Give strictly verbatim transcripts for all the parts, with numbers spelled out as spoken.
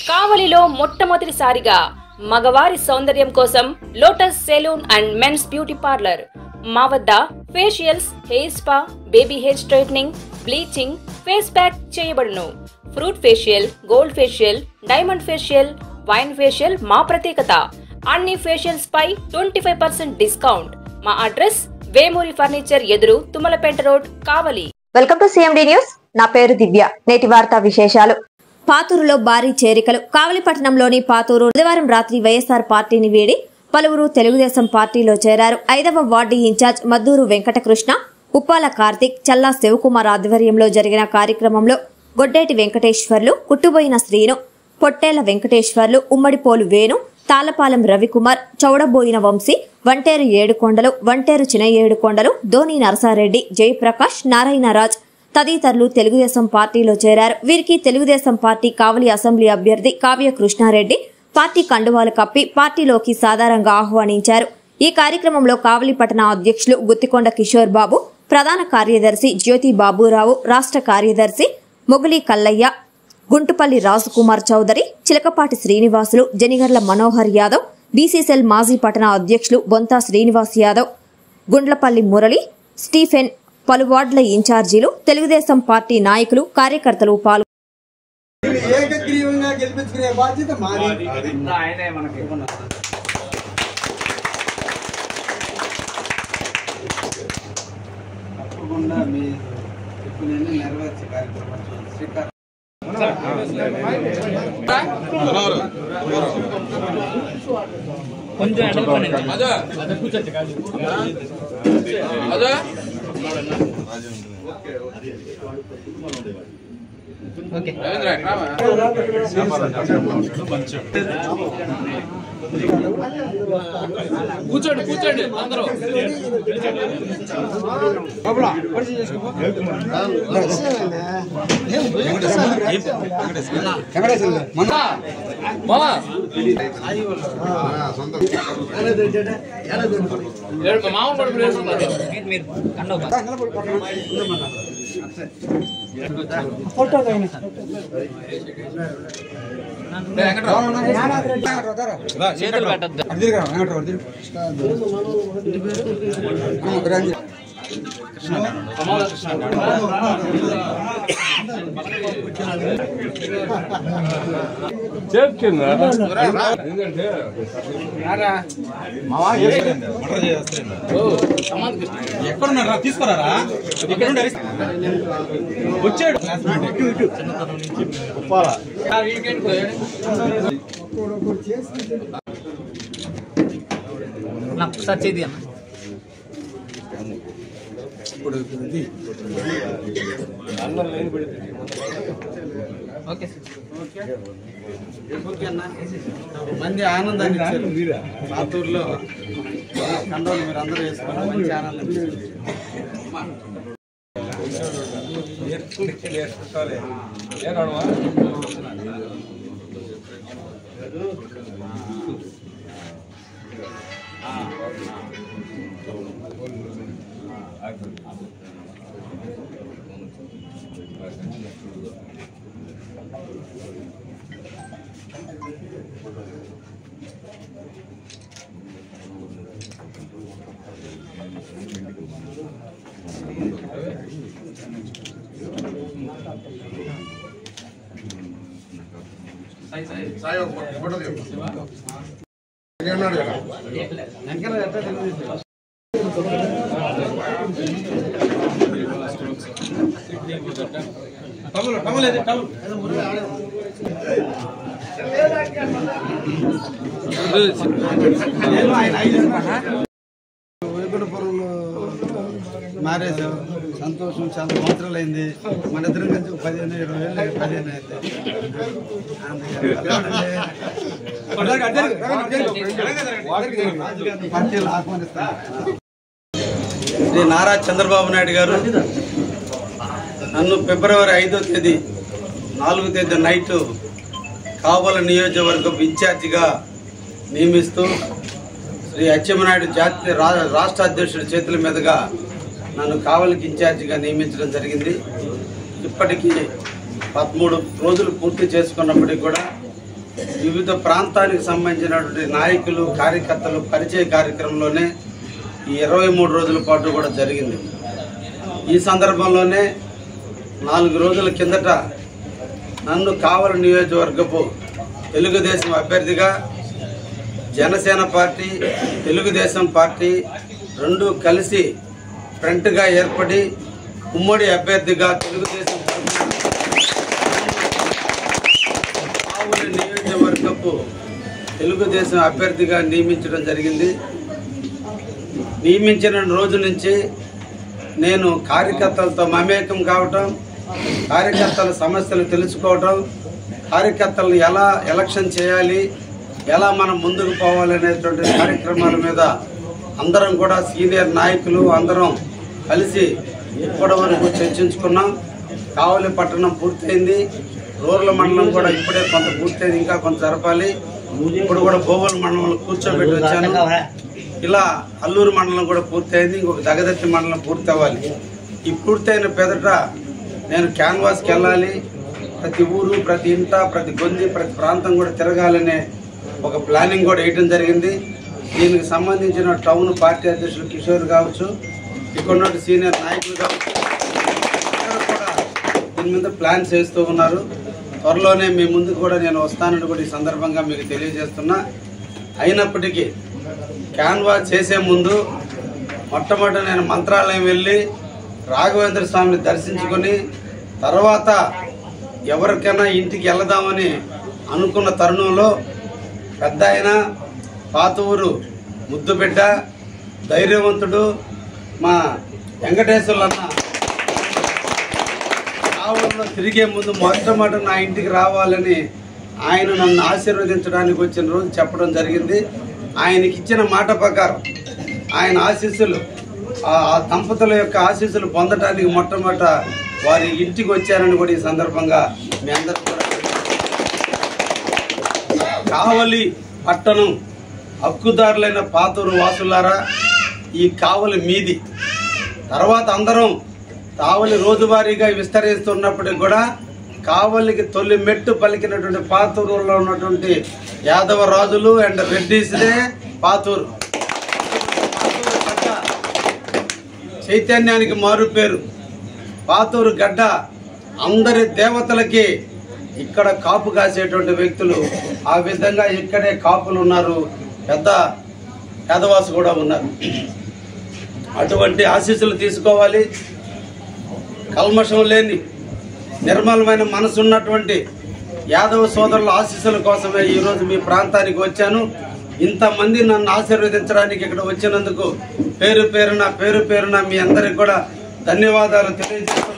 కావలిలో మొట్టమొదటిసారిగా మగవారి సౌందర్యం కోసం lotus salon and men's beauty parlour. మా వద్ద facials, hair spa, baby hair straightening, bleaching, face pack చేయబడును. Fruit facial, gold facial, diamond facial, wine facial మా ప్రత్యేకత. అన్ని ఫేషియల్స్ పై ట్వంటీ ఫైవ్ పర్సెంట్ డిస్కౌంట్. మా అడ్రస్ వేమూరి ఫర్నిచర్ ఎదురు, Tummalapeta road, Kavali. Welcome to CMD news. నా పేరు దివ్య. నేటి వార్తా విశేషాలు. పాతూరులో భారీ చేరికలు. కావలి పట్టణంలోని పాతూరు బుధవారం రాత్రి వైఎస్ఆర్ పార్టీని వీడి పలువురు తెలుగుదేశం పార్టీలో చేరారు. ఐదవ వార్డు ఇన్ఛార్జ్ మద్దూరు వెంకటకృష్ణ, ఉప్పాల కార్తిక్, చల్లా శివకుమార్ ఆధ్వర్యంలో జరిగిన కార్యక్రమంలో గొడ్డేటి వెంకటేశ్వర్లు, కుట్టుబోయిన శ్రీను, పొట్టేల వెంకటేశ్వర్లు, ఉమ్మడిపోలు వేణు, తాళపాలెం రవికుమార్, చౌడబోయిన వంశీ, వంటేరు ఏడుకొండలు, వంటేరు చిన ఏడుకొండలు, ధోని నరసారెడ్డి, జయప్రకాష్, నారాయణరాజ్ తదితరులు తెలుగుదేశం పార్టీలో చేరారు. వీరికి తెలుగుదేశం పార్టీ కావలి అసెంబ్లీ అభ్యర్థి కావ్య కృష్ణారెడ్డి పార్టీ కండువాలు కప్పి పార్టీలోకి సాధారణంగా ఆహ్వానించారు. ఈ కార్యక్రమంలో కావలి పట్టణ అధ్యక్షులు గుత్తికొండ కిషోర్ బాబు, ప్రధాన కార్యదర్శి జ్యోతి బాబురావు, రాష్ట్ర కార్యదర్శి మొగులి కల్లయ్య, గుంటుపల్లి రాజకుమార్ చౌదరి, చిలకపాటి శ్రీనివాసులు, జనిగర్ల మనోహర్ యాదవ్, బీసీసీఎల్ మాజీ పట్టణ అధ్యక్షులు బొంతా శ్రీనివాస్ యాదవ్, గుండ్లపల్లి మురళి, స్టీఫెన్, పలు వార్డుల ఇన్ఛార్జీలు, తెలుగుదేశం పార్టీ నాయకులు, కార్యకర్తలు పాల్గొన్నారు. కొంచెం కూర్చోండి కూర్చోండి అందరూ. మామూలు కూడా చేతులు పెట్టద్దు. ఎక్కడున్నారా తీసుకురారా వచ్చాడు ఒకసారి చేతి అన్న. ఓకే మంచి ఆనందాన్ని ఇచ్చారు. పాతూరులో కండోలు మీరు అందరూ వేసుకోండి. మంచి ఆనందం మారేసాం. సంతోషం. చాలా సంవత్సరాలు అయింది. మన ఇద్దరం కలిసి పదిహేను ఇరవై ఏళ్ళు పదిహేను అయింది. పార్టీలు ఆహ్వానిస్తాను. శ్రీ నారా చంద్రబాబు నాయుడు గారు నన్ను ఫిబ్రవరి ఐదో తేదీ నాలుగో తేదీ నైట్ కావలి నియోజకవర్గం ఇన్ఛార్జిగా నియమిస్తూ శ్రీ అచ్చెన్నాయుడు జాతీయ రాష్ట్ర అధ్యక్షుడి చేతుల మీదుగా నన్ను కావలికి ఇన్ఛార్జిగా నియమించడం జరిగింది. ఇప్పటికీ పదమూడు రోజులు పూర్తి చేసుకున్నప్పటికీ కూడా వివిధ ప్రాంతానికి సంబంధించినటువంటి నాయకులు కార్యకర్తలు పరిచయ కార్యక్రమంలోనే ఈ ఇరవై మూడు రోజుల పాటు కూడా జరిగింది. ఈ సందర్భంలోనే నాలుగు రోజుల కిందట నన్ను కావలి నియోజకవర్గపు తెలుగుదేశం అభ్యర్థిగా జనసేన పార్టీ తెలుగుదేశం పార్టీ రెండు కలిసి ఫ్రంట్గా ఏర్పడి ఉమ్మడి అభ్యర్థిగా తెలుగుదేశం కావలి నియోజకవర్గపు తెలుగుదేశం అభ్యర్థిగా నియమించడం జరిగింది. నియమించిన రోజు నుంచి నేను కార్యకర్తలతో మమేకం కావటం, కార్యకర్తల సమస్యలు తెలుసుకోవటం, కార్యకర్తలను ఎలా ఎలక్షన్ చేయాలి, ఎలా మనం ముందుకు పోవాలనేటువంటి కార్యక్రమాల మీద అందరం కూడా సీనియర్ నాయకులు అందరం కలిసి ఇప్పటి వరకు చర్చించుకున్నాం. కావలి పట్టణం పూర్తయింది, రూరల్ మండలం కూడా ఇప్పుడే కొంత పూర్తయింది, ఇంకా కొంత జరపాలి. ఇప్పుడు కూడా బోవల్ మండలంలో కూర్చోబెట్టి వచ్చాను. ఇలా అల్లూరు మండలం కూడా పూర్తయింది, ఇంకొక దగదత్తి మండలం పూర్తి అవ్వాలి. ఈ పూర్తయిన పెదట నేను క్యాన్వాస్కి వెళ్ళాలి, ప్రతి ఊరు ప్రతి ఇంట ప్రతి గొంది ప్రతి ప్రాంతం కూడా తిరగాలనే ఒక ప్లానింగ్ కూడా వేయడం జరిగింది. దీనికి సంబంధించిన టౌన్ పార్టీ అధ్యక్షులు కిషోర్ కావచ్చు, ఇక్కడ సీనియర్ నాయకులు కావచ్చు, అందరూ కూడా దీని మీద ప్లాన్ చేస్తూ ఉన్నారు. త్వరలోనే మీ ముందుకు కూడా నేను వస్తానని కూడా ఈ సందర్భంగా మీకు తెలియజేస్తున్నా. అయినప్పటికీ క్యాన్వాస్ చేసే ముందు మొట్టమొదట నేను మంత్రాలయం వెళ్ళి రాఘవేంద్ర స్వామిని దర్శించుకొని తర్వాత ఎవరికైనా ఇంటికి వెళదామని అనుకున్న తరుణంలో పెద్ద ఆయన పాత ఊరు ముద్దుబిడ్డ ధైర్యవంతుడు మా వెంకటేశ్వర్లన్న కావలిలో తిరిగే ముందు మొట్టమొదట నా ఇంటికి రావాలని ఆయన నన్ను ఆశీర్వదించడానికి వచ్చిన రోజు చెప్పడం జరిగింది. ఆయనకి ఇచ్చిన మాట ప్రకారం ఆయన ఆశీస్సులు ఆ దంపతుల యొక్క ఆశీస్సులు పొందడానికి మొట్టమొదట వారి ఇంటికి వచ్చారని కూడా ఈ సందర్భంగా మీ అందరూ కూడా కావలి పట్టణం హక్కుదారులైన పాతూరు వాసులారా, ఈ కావలి మీది. తర్వాత అందరం కావలి రోజువారీగా విస్తరిస్తున్నప్పటికి కూడా కావలికి తొలి మెట్టు పలికినటువంటి పాతూరులో ఉన్నటువంటి యాదవ రాజులు అండ్ రెడ్డిస్దే పాతూరు. చైతన్యానికి మారు పేరు పాతూరు గడ్డ. అందరి దేవతలకి ఇక్కడ కాపు కాసేటువంటి వ్యక్తులు, ఆ విధంగా ఇక్కడే కాపులు ఉన్నారు, పెద్ద యాదవాసు కూడా ఉన్నారు. అటువంటి ఆశీస్సులు తీసుకోవాలి. కల్మషం లేని నిర్మలమైన మనసు ఉన్నటువంటి యాదవ సోదరుల ఆశీస్సుల కోసమే ఈరోజు మీ ప్రాంతానికి వచ్చాను. ఇంతమంది నన్ను ఆశీర్వదించడానికి ఇక్కడ వచ్చినందుకు పేరు పేరున పేరు పేరున మీ అందరికి కూడా ధన్యవాదాలు తెలియజేస్తున్నాను.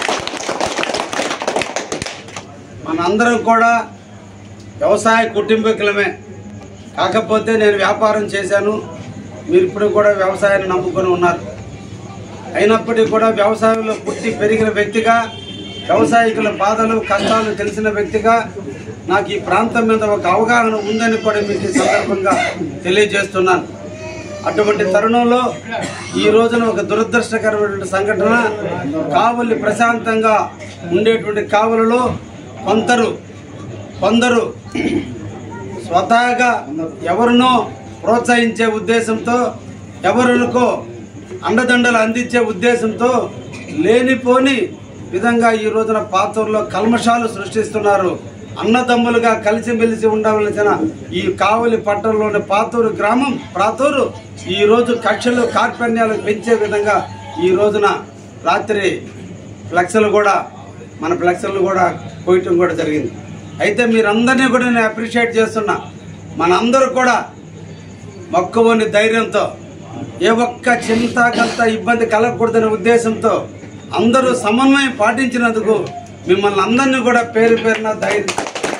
మనందరం కూడా వ్యవసాయ కుటుంబీకులమే, కాకపోతే నేను వ్యాపారం చేశాను, మీరు ఇప్పుడు కూడా వ్యవసాయాన్ని నమ్ముకొని ఉన్నారు. అయినప్పటికీ కూడా వ్యవసాయంలో పుట్టి పెరిగిన వ్యక్తిగా, వ్యవసాయకుల బాధలు కష్టాలు తెలిసిన వ్యక్తిగా నాకు ఈ ప్రాంతం మీద ఒక అవగాహన ఉందని కూడా మీకు ఈ సందర్భంగా తెలియజేస్తున్నాను. అటువంటి తరుణంలో ఈ రోజున ఒక దురదృష్టకరమైనటువంటి సంఘటన, కావలి ప్రశాంతంగా ఉండేటువంటి కావలిలో కొందరు కొందరు స్వతహాగా ఎవరినో ప్రోత్సహించే ఉద్దేశంతో, ఎవరికో అండదండలు అందించే ఉద్దేశంతో లేనిపోని విధంగా ఈ రోజున పాతూరులో కల్మషాలు సృష్టిస్తున్నారు. అన్నదమ్ములుగా కలిసిమెలిసి ఉండవలసిన ఈ కావలి పట్టణంలోని పాతూరు గ్రామం పాతూరు ఈ రోజు కక్షలు కార్పణ్యాలు పెంచే విధంగా ఈ రోజున రాత్రి ఫ్లెక్స్లు కూడా మన ఫ్లెక్స్లు కూడా పోయటం కూడా జరిగింది. అయితే మీరందరినీ కూడా నేను అప్రిషియేట్ చేస్తున్నా. మనందరూ కూడా మొక్కవని ధైర్యంతో, ఏ ఒక్క చింతకంత ఇబ్బంది కలగకూడదనే ఉద్దేశంతో అందరూ సమన్వయం పాటించినందుకు మిమ్మల్ని అందరినీ కూడా పేరు పేరున ధైర్యం,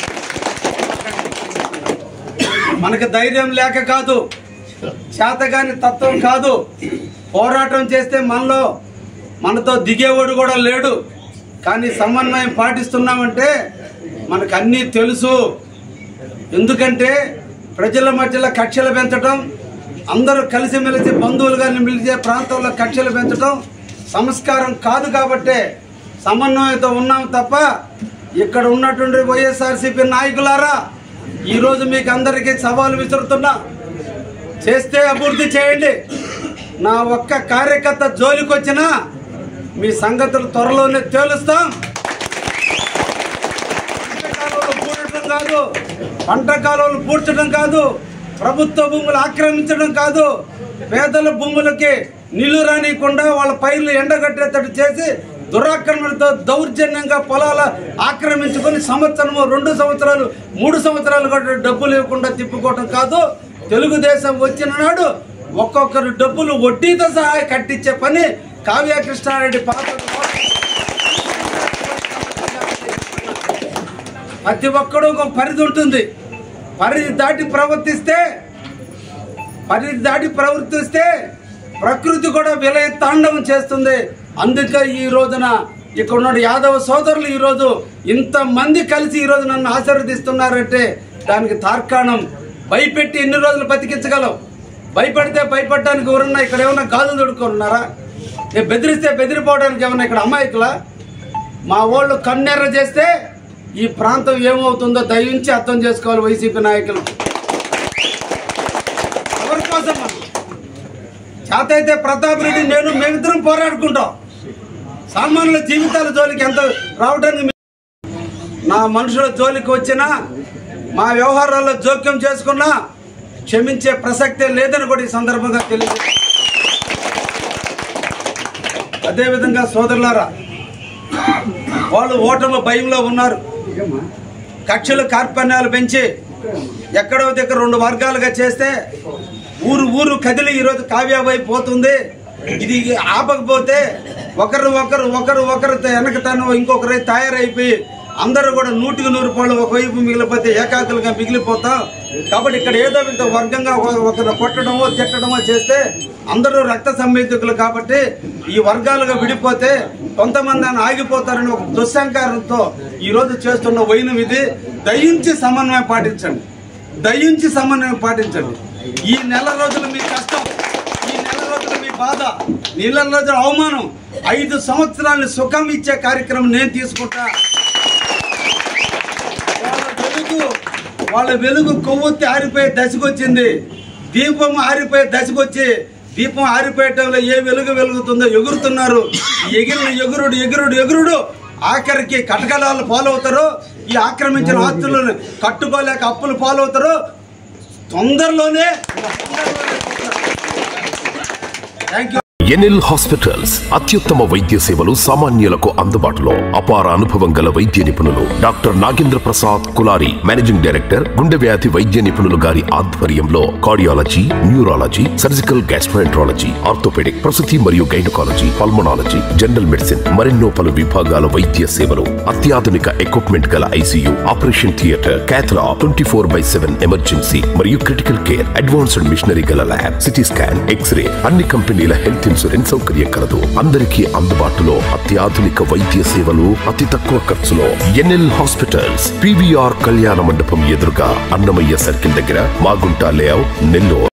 మనకు ధైర్యం లేక కాదు, చేతగాని తత్వం కాదు, పోరాటం చేస్తే మనలో మనతో దిగేవాడు కూడా లేడు. కానీ సమన్వయం పాటిస్తున్నామంటే మనకు అన్నీ తెలుసు. ఎందుకంటే ప్రజల మధ్యలో కక్షలు పెంచడం, అందరూ కలిసిమెలిసి బంధువులుగా నిలిచే ప్రాంతంలో కక్షలు పెంచడం సంస్కారం కాదు. కాబట్టే సమన్వయంతో ఉన్నాం తప్ప ఇక్కడ ఉన్నటువంటి వైఎస్ఆర్సీపీ నాయకులారా, ఈరోజు మీకు అందరికీ సవాలు విసురుతున్నా, చేస్తే అభివృద్ధి చేయండి. నా ఒక్క కార్యకర్త జోలికి వచ్చినా మీ సంగతులు త్వరలోనే తేలుస్తాం. పూడ్చడం కాదు, పంట కాలువలు పూడ్చడం కాదు, ప్రభుత్వ భూములు ఆక్రమించడం కాదు, పేదల భూములకి నీళ్లు రానియకుండా వాళ్ళ పైర్లు ఎండగట్టేటట్టు చేసి దురాక్రమణతో దౌర్జన్యంగా పొలాల ఆక్రమించుకొని సంవత్సరము రెండు సంవత్సరాలు మూడు సంవత్సరాలు కూడా డబ్బులు ఇవ్వకుండా తిప్పుకోవటం కాదు. తెలుగుదేశం వచ్చిన నాడు ఒక్కొక్కరు డబ్బులు వడ్డీతో సహా కట్టించే పని కావ్య కృష్ణారెడ్డి పాప. ప్రతి ఒక్కడు ఒక పరిధి ఉంటుంది. పరిధి దాటి ప్రవర్తిస్తే పరిధి దాటి ప్రవర్తిస్తే ప్రకృతి కూడా విలయ తాండవం చేస్తుంది. అందుకే ఈ రోజున ఇక్కడ ఉన్న యాదవ సోదరులు ఈరోజు ఇంతమంది కలిసి ఈరోజు నన్ను ఆశీర్వదిస్తున్నారంటే దానికి తార్కాణం. భయపెట్టి ఎన్ని రోజులు బతికించగలవు? భయపడితే భయపడడానికి ఎవరన్నా ఇక్కడ ఏమన్నా గాజులు దొడుకున్నారా? నేను బెదిరిస్తే బెదిరిపోవడానికి ఏమన్నా ఇక్కడ అమాయకులా? మా వాళ్ళు కన్నెర్ర చేస్తే ఈ ప్రాంతం ఏమవుతుందో దయించి అర్థం చేసుకోవాలి వైసీపీ నాయకులు. ఎవరి కోసం చేత అయితే ప్రతాప్ రెడ్డి నేను మేమిద్దరం పోరాడుకుంటాం. సామాన్యుల జీవితాల జోలికి ఎంత రావడానికి నా మనుషుల జోలికి వచ్చినా మా వ్యవహారాల్లో జోక్యం చేసుకున్నా క్షమించే ప్రసక్తే లేదని కూడా ఈ సందర్భంగా తెలియదు. అదేవిధంగా సోదరులారా, వాళ్ళు ఓటమి భయంలో ఉన్నారు. కక్షలు కార్పణ్యాలు పెంచి ఎక్కడో దగ్గర రెండు వర్గాలుగా చేస్తే ఊరు ఊరు కదిలి ఈరోజు కావ్య వైపు పోతుంది. ఇది ఆపకపోతే ఒకరు ఒకరు ఒకరు ఒకరు వెనకతను ఇంకొకరు తయారైపోయి అందరూ కూడా నూటికి నూరు పాళ్ళు ఒకవైపు మిగిలిపోతే ఏకాకులుగా మిగిలిపోతాం. కాబట్టి ఇక్కడ ఏదో ఇంత వర్గంగా ఒకరు కొట్టడమో తిట్టడమో చేస్తే అందరూ రక్త సంబంధికులు. కాబట్టి ఈ వర్గాలుగా విడిపోతే కొంతమంది అని ఆగిపోతారని ఒక దుస్సంకారంతో ఈరోజు చేస్తున్న వైనం ఇది. దయించి సమన్వయం పాటించండి, దయించి సమన్వయం పాటించండి. ఈ నెల రోజులు మీ కష్టం, ఈ నెల రోజులు మీ బాధ, నెల రోజుల అవమానం, ఐదు సంవత్సరాలు సుఖం ఇచ్చే కార్యక్రమం నేను తీసుకుంటా. వాళ్ళ వెలుగు వాళ్ళ వెలుగు కొవ్వొత్తి ఆరిపోయే దశకొచ్చింది. దీపం ఆరిపోయే దశకొచ్చి దీపం ఆరిపోయేటంలో ఏ వెలుగు వెలుగుతుందో ఎగురుతున్నారు. ఎగిరిన ఎగురుడు ఎగురుడు ఎగురుడు ఆఖరికి కటకలాలు పాలవుతారు. ఈ ఆక్రమించిన ఆస్తులను కట్టుకోలేక అప్పులు పాలవుతారు. తొందరలోనే థ్యాంక్ యూ. ఎన్ఎల్ హాస్పిటల్స్ అత్యుత్తమ వైద్య సేవలు సామాన్యులకు అందుబాటులో. అపార అనుభవం గల వైద్య నిపుణులు doctor Nagendra Prasad Kulari, managing director, గుండె వ్యాధి వైద్య నిపుణులు గారి ఆధ్వర్యంలో cardiology, neurology, surgical gastroenterology, orthopaedic, ప్రసూతి మరియు గైనకాలజీ, పల్మనాలజీ, జనరల్ మెడిసిన్ మరెన్నో పలు విభాగాల వైద్య సేవలు. అత్యాధునిక ఎక్విప్మెంట్ గల ICU, operation theatre, cath lab, twenty four by seven emergency మరియు క్రిటికల్ కేర్, అడ్వాన్స్డ్ మిషనరీ గల ల్యాబ్, సిటీ స్కాన్, ఎక్స్రే, అన్ని కంపెనీల హెల్త్ ఇన్సూరెన్స్ సౌకర్యం కలదు. అందరికీ అందుబాటులో అత్యాధునిక వైద్య సేవలు అతి తక్కువ ఖర్చులో. ఎన్ఎల్ హాస్పిటల్స్, పీవీఆర్ కళ్యాణ మండపం ఎదురుగా, అన్నమయ్య సర్కిల్ దగ్గర, మాగుంట లేఅవుట్, నెల్లూరు.